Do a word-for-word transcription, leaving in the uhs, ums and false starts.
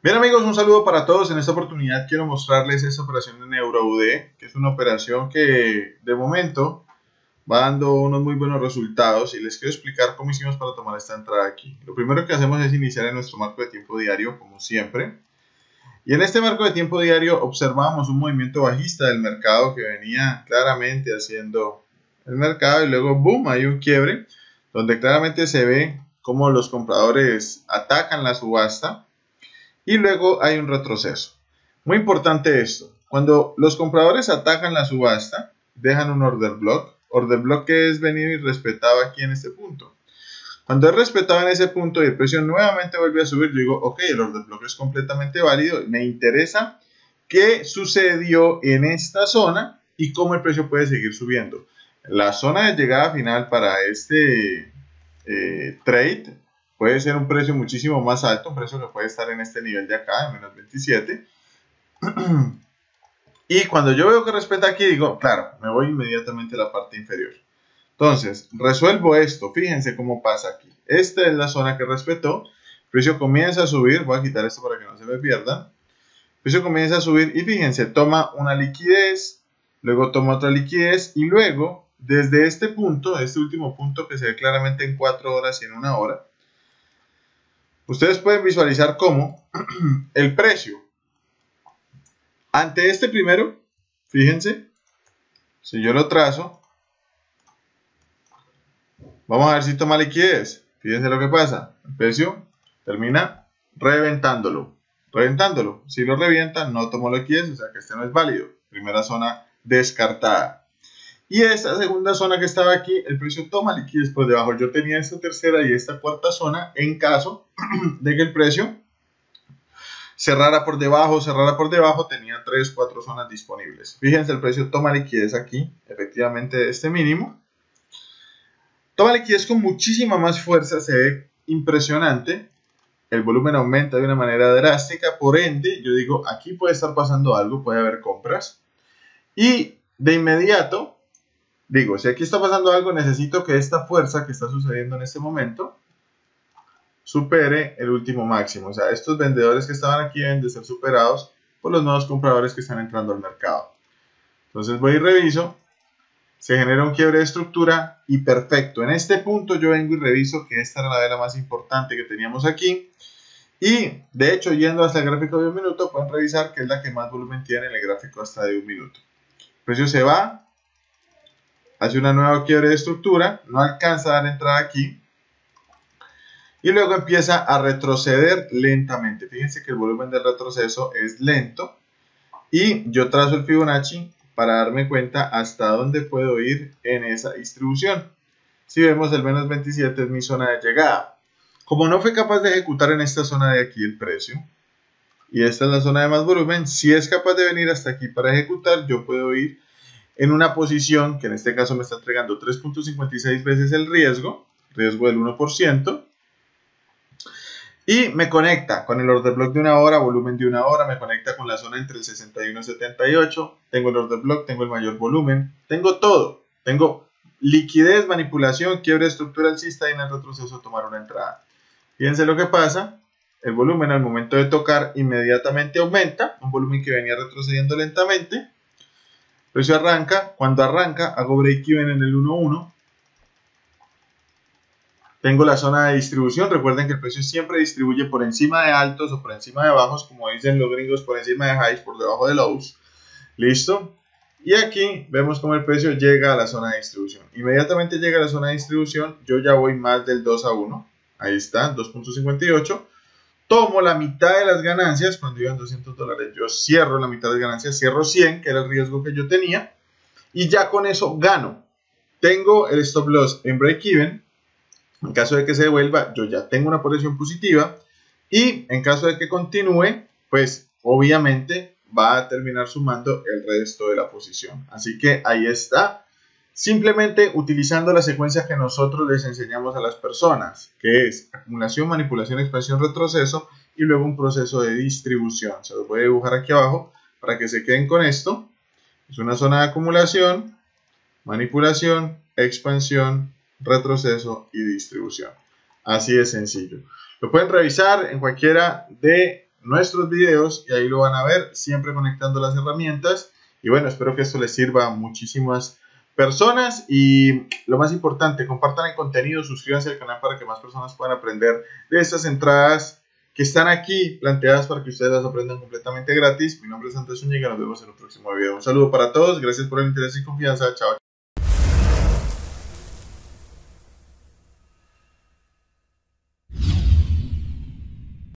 Bien amigos, un saludo para todos. En esta oportunidad quiero mostrarles esta operación en EuroUD, que es una operación que de momento va dando unos muy buenos resultados y les quiero explicar cómo hicimos para tomar esta entrada aquí. Lo primero que hacemos es iniciar en nuestro marco de tiempo diario, como siempre. Y en este marco de tiempo diario observamos un movimiento bajista del mercado que venía claramente haciendo el mercado y luego boom, hay un quiebre donde claramente se ve cómo los compradores atacan la subasta. Y luego hay un retroceso. Muy importante esto. Cuando los compradores atacan la subasta, dejan un order block. Order block que es venido y respetado aquí en este punto. Cuando es respetado en ese punto y el precio nuevamente vuelve a subir, yo digo, ok, el order block es completamente válido. Me interesa qué sucedió en esta zona y cómo el precio puede seguir subiendo. La zona de llegada final para este eh, trade puede ser un precio muchísimo más alto, un precio que puede estar en este nivel de acá, en menos veintisiete. Y cuando yo veo que respeta aquí, digo, claro, me voy inmediatamente a la parte inferior. Entonces, resuelvo esto. Fíjense cómo pasa aquí. Esta es la zona que respetó. El precio comienza a subir. Voy a quitar esto para que no se me pierda. El precio comienza a subir y fíjense, toma una liquidez, luego toma otra liquidez y luego, desde este punto, este último punto que se ve claramente en cuatro horas y en una hora, ustedes pueden visualizar cómo el precio ante este primero, fíjense, si yo lo trazo, vamos a ver si toma liquidez. Fíjense lo que pasa. El precio termina reventándolo. Reventándolo. Si lo revienta, no tomó liquidez, o sea que este no es válido. Primera zona descartada. Y esta segunda zona que estaba aquí, el precio toma liquidez por debajo. Yo tenía esta tercera y esta cuarta zona en caso de que el precio cerrara por debajo, cerrara por debajo, tenía tres, cuatro zonas disponibles. Fíjense, el precio toma liquidez aquí, efectivamente este mínimo. Toma liquidez con muchísima más fuerza, se ve impresionante. El volumen aumenta de una manera drástica, por ende, yo digo, aquí puede estar pasando algo, puede haber compras. Y de inmediato, digo, si aquí está pasando algo, necesito que esta fuerza que está sucediendo en este momento supere el último máximo. O sea, estos vendedores que estaban aquí deben de ser superados por los nuevos compradores que están entrando al mercado. Entonces voy y reviso. Se genera un quiebre de estructura y perfecto. En este punto yo vengo y reviso que esta era la vela más importante que teníamos aquí. Y de hecho, yendo hasta el gráfico de un minuto, pueden revisar que es la que más volumen tiene en el gráfico hasta de un minuto. El precio se va, hace una nueva quiebre de estructura, no alcanza a dar entrada aquí. Y luego empieza a retroceder lentamente. Fíjense que el volumen del retroceso es lento. Y yo trazo el Fibonacci para darme cuenta hasta dónde puedo ir en esa distribución. Si vemos, el menos veintisiete es mi zona de llegada. Como no fue capaz de ejecutar en esta zona de aquí el precio, y esta es la zona de más volumen, si es capaz de venir hasta aquí para ejecutar, yo puedo ir en una posición que en este caso me está entregando tres punto cincuenta y seis veces el riesgo, riesgo del uno por ciento. Y me conecta con el order block de una hora, volumen de una hora, me conecta con la zona entre el sesenta y uno y setenta y ocho, tengo el order block, tengo el mayor volumen, tengo todo, tengo liquidez, manipulación, quiebre de estructura alcista y en el retroceso tomar una entrada. Fíjense lo que pasa, el volumen al momento de tocar inmediatamente aumenta, un volumen que venía retrocediendo lentamente, el precio arranca, cuando arranca hago break even en el uno uno. Tengo la zona de distribución, recuerden que el precio siempre distribuye por encima de altos o por encima de bajos, como dicen los gringos, por encima de highs, por debajo de lows. ¿Listo? Y aquí vemos cómo el precio llega a la zona de distribución. Inmediatamente llega a la zona de distribución, yo ya voy más del dos a uno. Ahí está, dos punto cincuenta y ocho. Tomo la mitad de las ganancias, cuando iban doscientos dólares, yo cierro la mitad de las ganancias, cierro cien, que era el riesgo que yo tenía, y ya con eso gano. Tengo el stop loss en break even. En caso de que se devuelva, yo ya tengo una posición positiva y en caso de que continúe, pues obviamente va a terminar sumando el resto de la posición. Así que ahí está, simplemente utilizando la secuencia que nosotros les enseñamos a las personas, que es acumulación, manipulación, expansión, retroceso y luego un proceso de distribución. Se los voy a dibujar aquí abajo para que se queden con esto. Es una zona de acumulación, manipulación, expansión, retroceso y distribución. Así de sencillo. Lo pueden revisar en cualquiera de nuestros videos y ahí lo van a ver, siempre conectando las herramientas. Y bueno, espero que esto les sirva a muchísimas personas y lo más importante, compartan el contenido, suscríbanse al canal para que más personas puedan aprender de estas entradas que están aquí planteadas para que ustedes las aprendan completamente gratis. Mi nombre es Andrés Zúñiga, nos vemos en un próximo video. Un saludo para todos, gracias por el interés y confianza, chao.